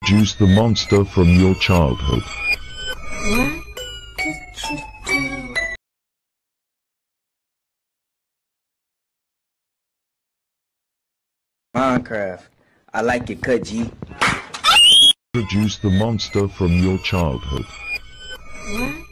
Choose the monster from your childhood. What did you do? Minecraft. I like your cut, G. Produce the monster from your childhood. What